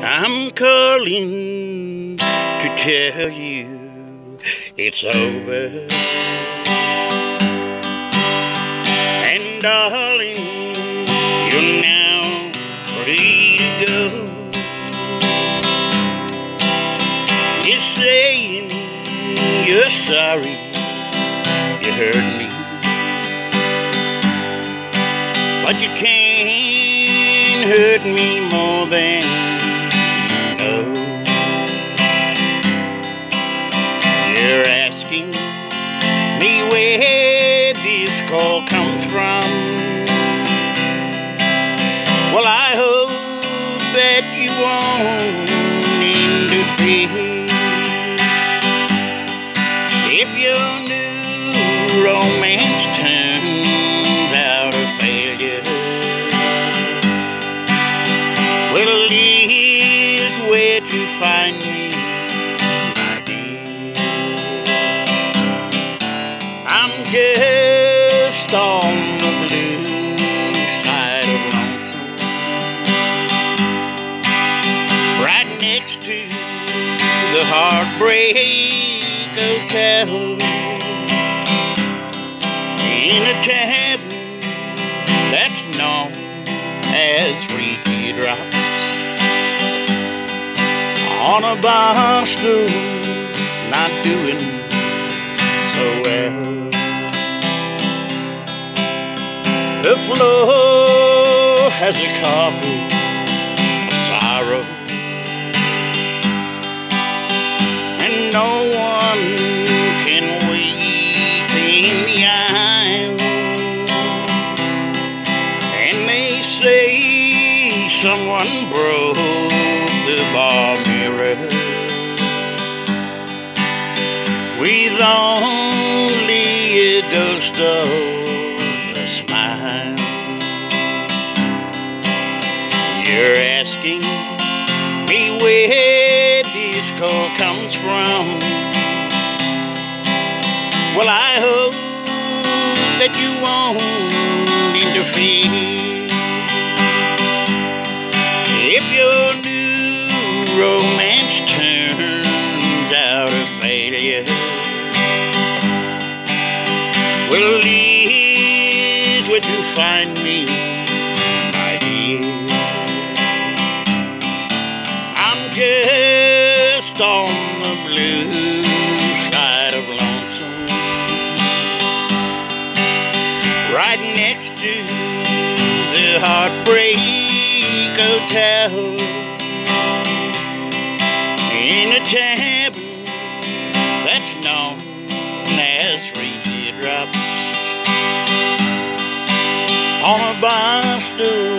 I'm calling to tell you it's over. And darling, you're now free to go. You're saying you're sorry you hurt me, but you can't hurt me more than you know. You're asking me where this call comes from. Well, I hope that you won't interfere. If your new romance turns out a failure, well, here's where to find me, my dear. I'm just on the blue side of lonesome, right next to the Heartbreak Hotel, in a tavern that's known as Freaky Drop, on a bar stool, not doing so well. The floor has a carpet of sorrow, and no one can weep in the aisle. And they say someone broke the bar mirror with only a ghost of a smile. You're asking me where this call comes from. Well, I hope that you won't interfere. If your new romance turns out a failure, well, here's where to find me, my dear. I'm just on the blue side of lonesome, right next to the Heartbreak Hotel, in a tavern that's known as Freaky Drop, on a bar stool